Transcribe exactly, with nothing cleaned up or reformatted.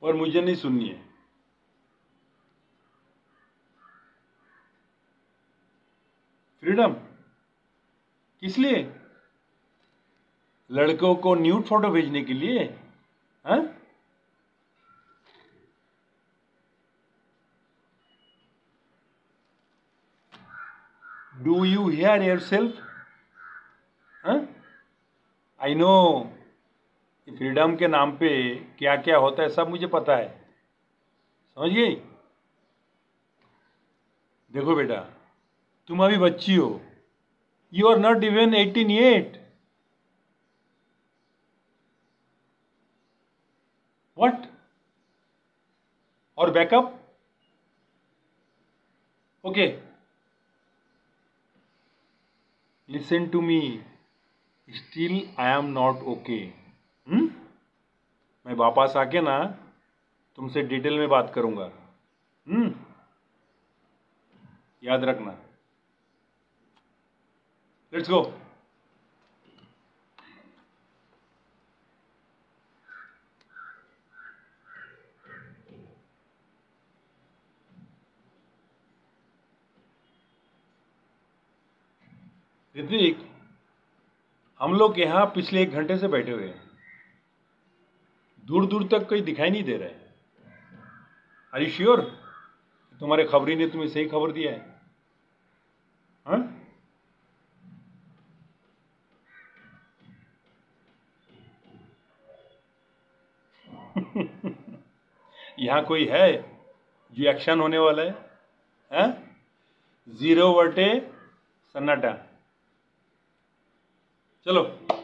और मुझे नहीं सुननी है। फ्रीडम किस लिए? लड़कों को न्यूड फोटो भेजने के लिए? हाँ? Do you hear yourself? I know freedom के नाम पे क्या क्या होता है सब मुझे पता है, समझ गई? देखो बेटा, तुम अभी बच्ची हो, you are not even eighteen yet. What? और backup? Okay, listen to me, still I am not okay. Hmm मैं वापस आके ना तुमसे डिटेल में बात करूंगा। हम्म याद रखना। Let's go. ऋत्विक, हम लोग यहाँ पिछले एक घंटे से बैठे हुए हैं, दूर दूर तक कोई दिखाई नहीं दे रहा है। आर यू श्योर तुम्हारे खबरी ने तुम्हें सही खबर दिया है? हाँ? यहाँ कोई है जो एक्शन होने वाला है? हाँ? जीरो बटे सन्नाटा। चलो।